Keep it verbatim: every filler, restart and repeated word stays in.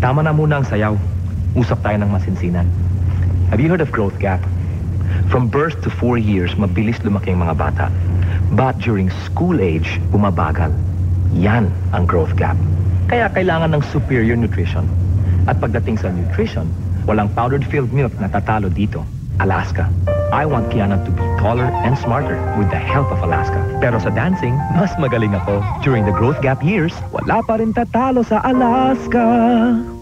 Tama na muna ang sayaw. Usap tayo ng masinsinan. Have you heard of growth gap? From birth to four years, mabilis lumaki ang mga bata. But during school age, bumabagal. Yan ang growth gap. Kaya kailangan ng superior nutrition. At pagdating sa nutrition, walang powdered filled milk na tatalo dito. Alaska. I want Kiana to be taller and smarter with the help of Alaska. Pero sa dancing, mas magaling ako. During the growth gap years, wala pa rin tatalo sa Alaska.